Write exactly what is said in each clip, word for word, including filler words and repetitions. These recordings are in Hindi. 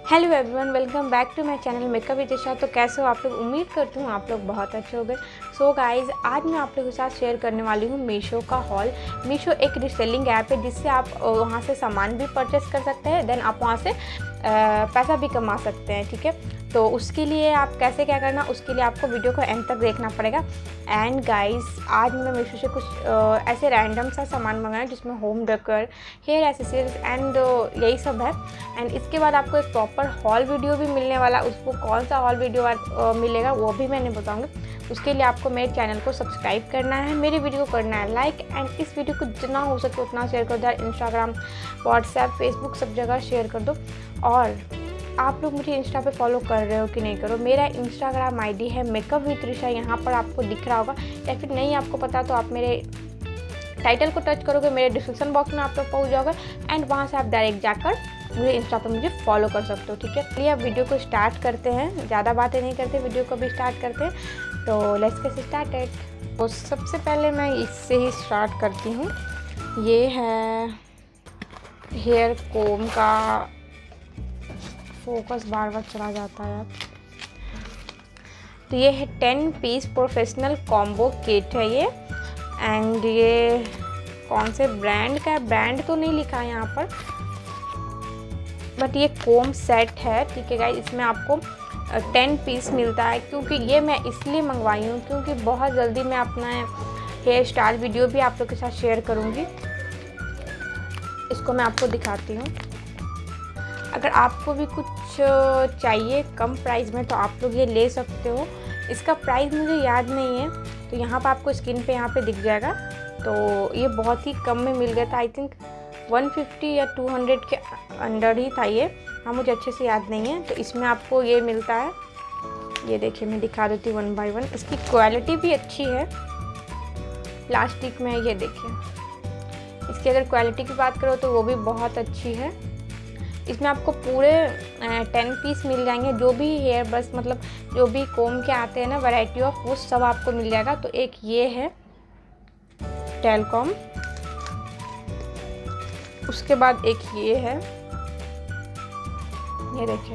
Hello everyone, welcome back to my channel makeup with Disha. तो कैसे हो आप लोग? उम्मीद करती हूँ आप लोग बहुत अच्छे हो गए। सो गाइज़, आज मैं आप लोगों के साथ शेयर करने वाली हूँ मीशो का हॉल। मीशो एक रीसेलिंग ऐप है जिससे आप वहाँ से सामान भी परचेस कर सकते हैं, देन आप वहाँ से पैसा भी कमा सकते हैं। ठीक है, तो उसके लिए आप कैसे क्या करना, उसके लिए आपको वीडियो को एंड तक देखना पड़ेगा। एंड गाइस, आज मैं मीशो से कुछ आ, ऐसे रैंडम सा सामान मंगाया जिसमें home decor, hair accessories and यही सब है। एंड इसके बाद आपको एक प्रॉपर हॉल वीडियो भी मिलने वाला। उसको कौन सा हॉल वीडियो आ, मिलेगा वो भी मैंने बताऊँगी। उसके लिए आपको मेरे चैनल को सब्सक्राइब करना है, मेरी वीडियो को करना है लाइक, एंड इस वीडियो को जितना हो सके उतना शेयर कर दो। इंस्टाग्राम, व्हाट्सएप, फेसबुक सब जगह शेयर कर दो। और आप लोग मुझे इंस्टा पे फॉलो कर रहे हो कि नहीं करो? मेरा इंस्टाग्राम आईडी है मेकअप विद त्रिशा, यहाँ पर आपको दिख रहा होगा। या फिर नहीं आपको पता तो आप मेरे टाइटल को टच करोगे, मेरे डिस्क्रिप्शन बॉक्स में आप लोग पहुँच जाओगे एंड वहाँ से आप डायरेक्ट जाकर मुझे इंस्टा पर मुझे फॉलो कर सकते हो। ठीक है, चलिए अब वीडियो को स्टार्ट करते हैं। ज़्यादा बातें नहीं करते, वीडियो को भी स्टार्ट करते हैं। तो लेट्स गेट स्टार्टेड। तो सबसे पहले मैं इससे ही स्टार्ट करती हूँ। ये है हेयर कोम का, फोकस बार बार चला जाता है यार। तो ये है ten piece professional combo kit है ये। एंड ये कौन से ब्रांड का है, ब्रांड तो नहीं लिखा है यहाँ पर, बट ये कोम सेट है। ठीक है गाइस, इसमें आपको टेन पीस मिलता है। क्योंकि ये मैं इसलिए मंगवाई हूँ क्योंकि बहुत जल्दी मैं अपना हेयर स्टाइल वीडियो भी आप लोग के साथ शेयर करूँगी। इसको मैं आपको दिखाती हूँ। अगर आपको भी कुछ चाहिए कम प्राइस में तो आप लोग ये ले सकते हो। इसका प्राइस मुझे याद नहीं है, तो यहाँ पर आपको स्क्रीन पे यहाँ पे दिख जाएगा। तो ये बहुत ही कम में मिल गया था, आई थिंक वन फिफ्टी या टू हंड्रेड के अंडर ही था ये। हाँ, मुझे अच्छे से याद नहीं है। तो इसमें आपको ये मिलता है, ये देखिए मैं दिखा देती हूँ वन बाय वन। इसकी क्वालिटी भी अच्छी है, प्लास्टिक में है, ये देखिए। इसकी अगर क्वालिटी की बात करो तो वो भी बहुत अच्छी है। इसमें आपको पूरे टेन पीस मिल जाएंगे, जो भी हेयर ब्रश मतलब जो भी कोम के आते हैं ना, वैरायटी ऑफ, वो सब आपको मिल जाएगा। तो एक ये है टेलकॉम, उसके बाद एक ये है, ये देखिए।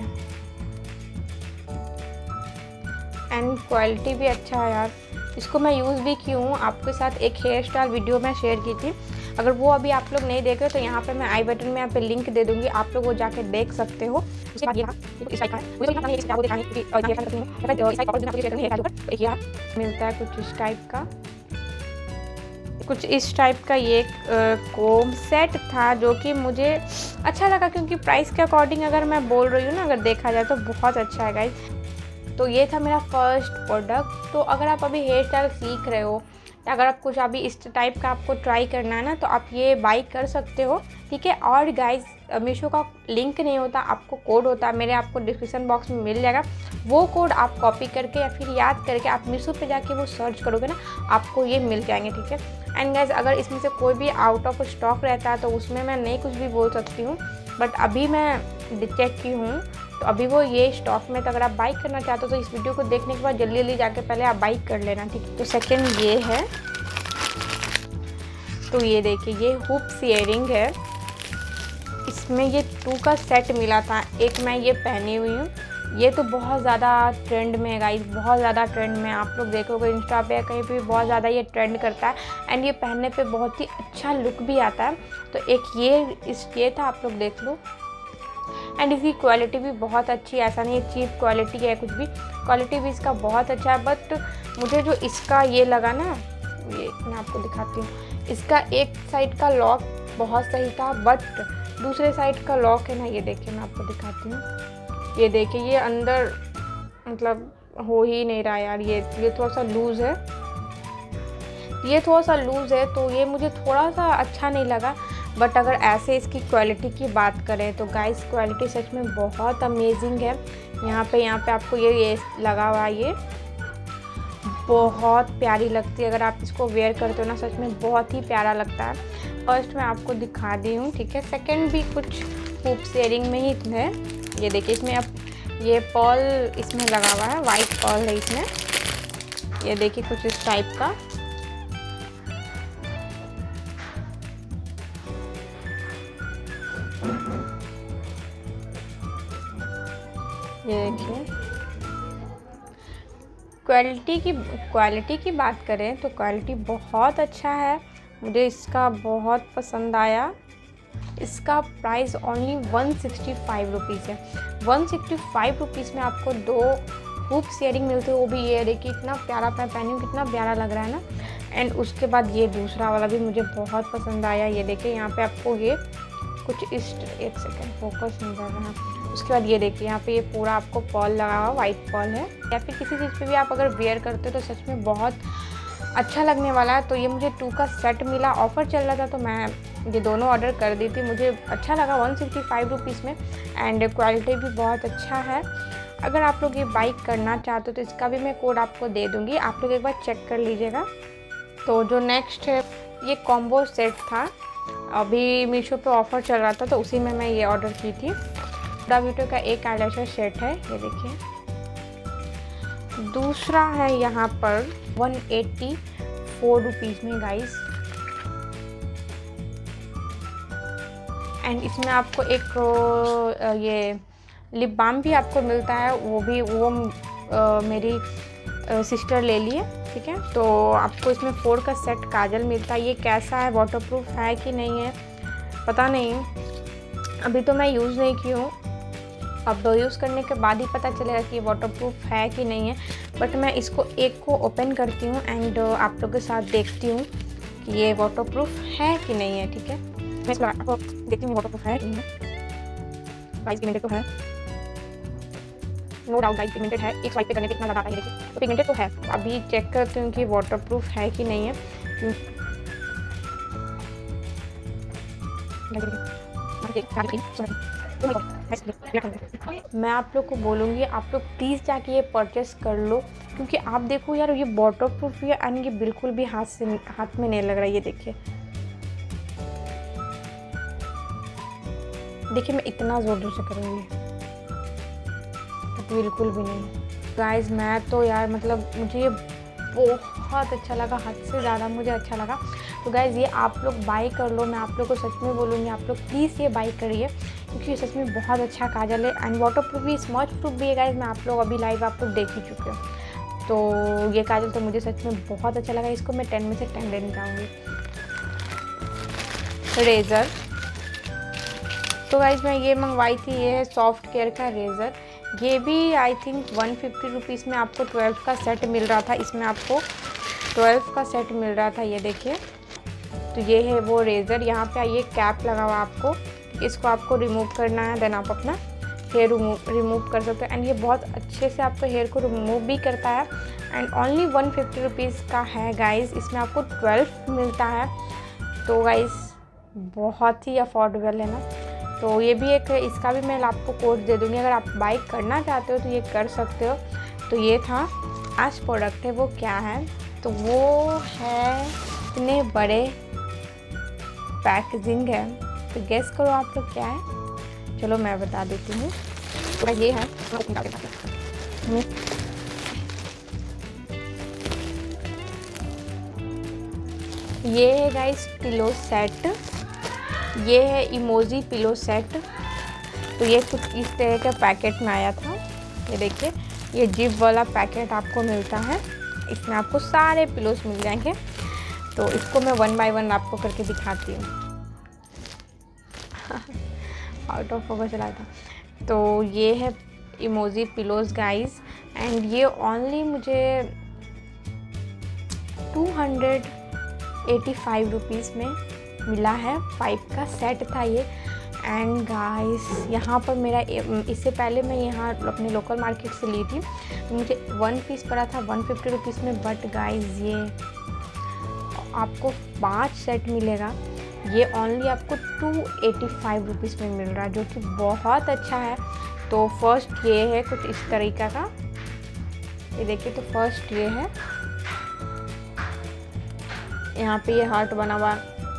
एंड क्वालिटी भी अच्छा है यार। इसको मैं यूज़ भी की हूँ, आपके साथ एक हेयर स्टाइल वीडियो में शेयर की थी। अगर वो अभी आप लोग नहीं देख रहे तो यहाँ पे मैं आई बटन में यहाँ पे लिंक दे दूँगी, आप लोग वो जाके देख सकते हो। उसके बाद ये इस टाइप का है, मुझे यहाँ ये वो दिखाने की मिलता है कुछ इस टाइप का, कुछ इस टाइप का ये कोम सेट था जो कि मुझे अच्छा लगा। क्योंकि प्राइस के अकॉर्डिंग अगर मैं बोल रही हूँ ना, अगर देखा जाए तो बहुत अच्छा है गाइस। तो ये था मेरा फर्स्ट प्रोडक्ट। तो अगर आप अभी हेयर स्टाइल सीख रहे हो या अगर आप कुछ अभी इस टाइप का आपको ट्राई करना है ना, तो आप ये बाई कर सकते हो। ठीक है, और गाइस मीशो का लिंक नहीं होता, आपको कोड होता है, मेरे आपको डिस्क्रिप्शन बॉक्स में मिल जाएगा। वो कोड आप कॉपी करके या फिर याद करके आप मीशो पे जाके वो सर्च करोगे ना, आपको ये मिल जाएंगे। ठीक है, एंड गाइस अगर इसमें से कोई भी आउट ऑफ स्टॉक रहता है तो उसमें मैं नहीं कुछ भी बोल सकती हूँ, बट अभी मैं चेक की हूँ तो अभी वो ये स्टॉक में। तो अगर आप बाई करना चाहते हो तो इस वीडियो को देखने के बाद जल्दी जल्दी जाके पहले आप बाई कर लेना। ठीक है, तो सेकंड ये है, तो ये देखिए ये हुप्स इयरिंग है। इसमें ये टू का सेट मिला था, एक मैं ये पहनी हुई हूँ। ये तो बहुत ज़्यादा ट्रेंड में है गाइस, बहुत ज़्यादा ट्रेंड में। आप लोग देखोगे इंस्टा पे कहीं भी बहुत ज़्यादा ये ट्रेंड करता है। एंड ये पहनने पे बहुत ही अच्छा लुक भी आता है। तो एक ये इस ये था, आप लोग देख लो। एंड इसकी क्वालिटी भी बहुत अच्छी है, ऐसा नहीं है चीप क्वालिटी है कुछ भी, क्वालिटी भी इसका बहुत अच्छा है। बट मुझे जो इसका ये लगा ना, ये मैं आपको दिखाती हूँ। इसका एक साइड का लॉक बहुत सही था, बट दूसरे साइड का लॉक है ना, ये देखिए मैं आपको दिखाती हूँ। ये देखिए ये अंदर मतलब हो ही नहीं रहा यार। ये ये थोड़ा सा लूज़ है, ये थोड़ा सा लूज़ है, तो ये मुझे थोड़ा सा अच्छा नहीं लगा। बट अगर ऐसे इसकी क्वालिटी की बात करें तो गाइस क्वालिटी सच में बहुत अमेजिंग है। यहाँ पे यहाँ पे आपको ये ये लगा हुआ है, ये बहुत प्यारी लगती है। अगर आप इसको वेयर करते हो ना, सच में बहुत ही प्यारा लगता है। फर्स्ट मैं आपको दिखा दी हूँ। ठीक है, सेकंड भी कुछ हुप शेयरिंग में ही है। ये देखिए इसमें अब ये पर्ल इसमें लगा हुआ है, वाइट पर्ल है इसमें। ये देखिए कुछ इस टाइप का। ये देखिए, क्वालिटी की क्वालिटी की बात करें तो क्वालिटी बहुत अच्छा है, मुझे इसका बहुत पसंद आया। इसका price only one sixty five rupees है। वन सिक्सटी फाइव रुपीज़ में आपको दो हुप शेयरिंग मिलते हैं, वो भी ये देखिए कितना प्यारा मैं पहनी हूँ, कितना प्यारा लग रहा है ना। एंड उसके बाद ये दूसरा वाला भी मुझे बहुत पसंद आया। ये देखिए यहाँ पे आपको ये कुछ इस एक सेकेंड फोकस नहीं कर रहा। उसके बाद ये देखिए यहाँ पे ये पूरा आपको पॉल लगा हुआ वाइट पॉल है, या फिर किसी चीज़ पे भी आप अगर वेयर करते हो तो सच में बहुत अच्छा लगने वाला है। तो ये मुझे टू का सेट मिला, ऑफ़र चल रहा था तो मैं ये दोनों ऑर्डर कर दी थी। मुझे अच्छा लगा वन सिक्सटी फाइव रुपीज़ में, एंड क्वालिटी भी बहुत अच्छा है। अगर आप लोग ये बाई करना चाहते हो तो इसका भी मैं कोड आपको दे दूँगी, आप लोग एक बार चेक कर लीजिएगा। तो जो नेक्स्ट है ये कॉम्बो सेट था, अभी मीशो पे ऑफ़र चल रहा था तो उसी में मैं ये ऑर्डर की थी। द ब्यूटी का एक आईलाइनर सेट है, ये देखिए। दूसरा है यहाँ पर वन एट्टी फोर रुपीज़ में गाइस, एंड इसमें आपको एक ये लिप बाम भी आपको मिलता है, वो भी वो आ, मेरी सिस्टर ले लिए, ठीक है। तो आपको इसमें फोर का सेट काजल मिलता है। ये कैसा है, वाटरप्रूफ है कि नहीं है पता नहीं, अभी तो मैं यूज़ नहीं की हूँ, अब दो यूज़ करने के बाद ही पता चलेगा कि ये वाटरप्रूफ है कि नहीं है। बट मैं इसको एक को ओपन करती हूँ एंड आप लोगों के साथ देखती हूँ कि ये वाटरप्रूफ है कि नहीं है, ठीक है। मैं इसको आपको देखती हूँ वाटरप्रूफ है कि नहीं है। प्राइस पिगमेंटेड तो है, नो डाउट गाइस पिगमेंटेड है, एक स्वाइप पे करने पे इतना ज़्यादा आता है, देखिए तो पिगमेंटेड तो है। अभी चेक करती हूँ कि वाटरप्रूफ है कि नहीं है। मैं आप लोग को बोलूँगी आप लोग प्लीज़ जाके ये परचेस कर लो, क्योंकि आप देखो यार ये वाटरप्रूफ भी है एंड ये बिल्कुल भी हाथ से हाथ में नहीं लग रहा है। ये देखिए देखिए मैं इतना ज़ोर जोर से करूँगी तो बिल्कुल भी नहीं गाइस। मैं तो यार मतलब मुझे ये बहुत अच्छा लगा, हद से ज़्यादा मुझे अच्छा लगा। तो गाइज़ ये आप लोग बाई कर लो, मैं आप लोग को सच में बोलूँगी आप लोग प्लीज़ ये बाई करिए, क्योंकि ये सच में बहुत अच्छा काजल है एंड वाटरप्रूफ भी, स्मॉच प्रूफ भी है गाइज़। मैं आप लोग अभी लाइव आप लोग देख ही चुके हो। तो ये काजल तो मुझे सच में बहुत अच्छा लगा, इसको मैं टेन में से टेन देना चाहूँगी। रेज़र, तो गाइज़ मैं ये मंगवाई थी, ये है सॉफ्ट केयर का रेज़र। ये भी I think one fifty rupees में आपको ट्वेल्व का सेट मिल रहा था, इसमें आपको ट्वेल्व का सेट मिल रहा था। ये देखिए तो ये है वो रेज़र। यहाँ पे ये कैप लगा हुआ आपको, इसको आपको रिमूव करना है, देन आप अपना हेयर रिमूव रिमूव कर सकते हो एंड ये बहुत अच्छे से आपको हेयर को रिमूव भी करता है and only one fifty rupees का है गाइज़। इसमें आपको ट्वेल्व मिलता है, तो गाइज़ बहुत ही अफोर्डेबल है ना। तो ये भी एक, इसका भी मैं आपको कोड दे दूँगी, अगर आप बाई करना चाहते हो तो ये कर सकते हो। तो ये था आज प्रोडक्ट है, वो क्या है तो वो है इतने बड़े पैकेजिंग है, तो गेस करो आप लोग क्या है। चलो मैं बता देती हूँ, तो ये है ये है गाइस पिलो सेट, ये है इमोजी पिलो सेट। तो ये कुछ इस तरह के पैकेट में आया था, ये देखिए ये जिप वाला पैकेट आपको मिलता है, इसमें आपको सारे पिलोस मिल जाएंगे। तो इसको मैं वन बाय वन आपको करके दिखाती हूँ। आउट ऑफ फोकस चला था। तो ये है इमोजी पिलोस गाइस एंड ये ओनली मुझे two hundred eighty five rupees में मिला है, फाइव का सेट था ये। एंड गाइस यहाँ पर मेरा, इससे पहले मैं यहाँ अपने लोकल मार्केट से ली थी, मुझे वन पीस पड़ा था वन फिफ्टी रुपीज़ में, बट गाइस ये आपको पाँच सेट मिलेगा, ये ओनली आपको टू एटी फाइव रुपीज़ में मिल रहा है, जो कि बहुत अच्छा है। तो फर्स्ट ये है कुछ इस तरीका का, ये देखिए। तो फर्स्ट ये है, यहाँ पे ये हार्ट बना हुआ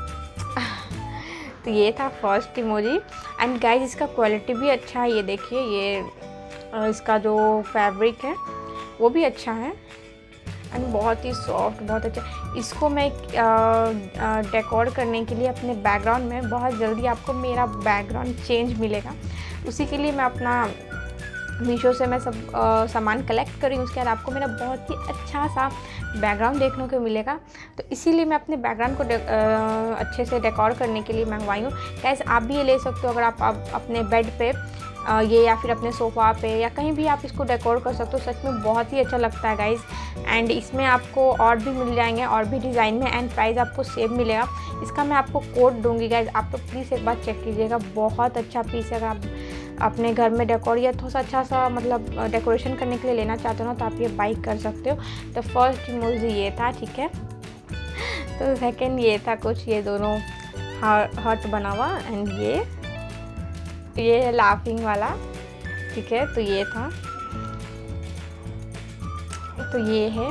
तो ये था फर्स्ट इमोजी। एंड गाइस इसका क्वालिटी भी अच्छा है, ये देखिए ये इसका जो फैब्रिक है वो भी अच्छा है एंड बहुत ही सॉफ्ट, बहुत अच्छा। इसको मैं डेकोर करने के लिए अपने बैकग्राउंड में, बहुत जल्दी आपको मेरा बैकग्राउंड चेंज मिलेगा, उसी के लिए मैं अपना मीशो से मैं सब आ, सामान कलेक्ट करी हूँ। उसके बाद आपको मेरा बहुत ही अच्छा सा बैकग्राउंड देखने को मिलेगा, तो इसीलिए मैं अपने बैकग्राउंड को आ, अच्छे से डेकोर करने के लिए मंगवाई हूँ। कैसे आप भी ये ले सकते हो अगर आप, आप अपने बेड पे आ, ये या फिर अपने सोफ़ा पे या कहीं भी आप इसको डेकोर कर सकते हो। सच में बहुत ही अच्छा लगता है गाइज़। एंड इसमें आपको और भी मिल जाएंगे और भी डिज़ाइन में, एंड प्राइस आपको सेम मिलेगा। इसका मैं आपको कोड दूंगी गाइज़, आप तो प्लीज़ एक बार चेक कीजिएगा। बहुत अच्छा पीस है। अगर आप अपने घर में डेकोर या थोड़ा सा अच्छा सा मतलब डेकोरेशन करने के लिए लेना चाहते हो ना, तो आप ये बाई कर सकते हो। तो फर्स्ट इमोजी ये था, ठीक है। तो सेकेंड ये था कुछ ये दोनों हार्ट बना हुआ, एंड ये ये है लाफिंग वाला, ठीक है। तो ये था, तो ये है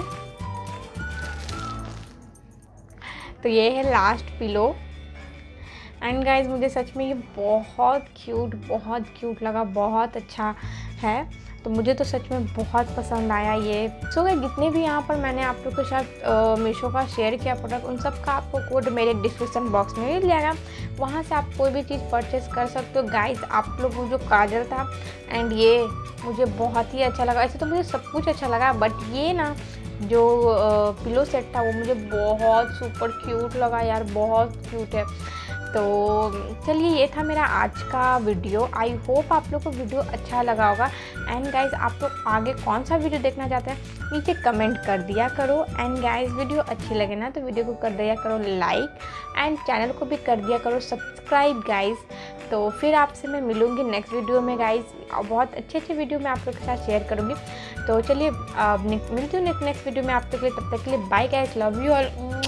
तो ये है लास्ट पिलो। एंड गाइज मुझे सच में ये बहुत क्यूट बहुत क्यूट लगा, बहुत अच्छा है। तो मुझे तो सच में बहुत पसंद आया ये। सो so, जितने भी यहाँ पर मैंने आप लोग के साथ मीशो का शेयर किया प्रोडक्ट, उन सब का आपको कोड मेरे डिस्क्रिप्शन बॉक्स में मिल जाएगा। वहाँ से आप कोई भी चीज़ परचेस कर सकते हो। गाइस आप लोग को जो काजल था एंड ये मुझे बहुत ही अच्छा लगा। ऐसे तो मुझे सब कुछ अच्छा लगा, बट ये ना जो पिलो सेट था वो मुझे बहुत सुपर क्यूट लगा यार, बहुत क्यूट है। तो चलिए ये था मेरा आज का वीडियो। आई होप आप लोग को वीडियो अच्छा लगा होगा। एंड गाइज आप लोग आगे कौन सा वीडियो देखना चाहते हैं नीचे कमेंट कर दिया करो। एंड गाइज वीडियो अच्छी लगे ना तो वीडियो को कर दिया करो लाइक, एंड चैनल को भी कर दिया करो सब्सक्राइब गाइज। तो फिर आपसे मैं मिलूँगी नेक्स्ट वीडियो में गाइज। बहुत अच्छे अच्छे वीडियो मैं आप लोग के साथ शेयर करूँगी। तो चलिए मिलती हूँ नेक्स्ट वीडियो में आप लोग के लिए। तब तक के लिए bye guys, love you all.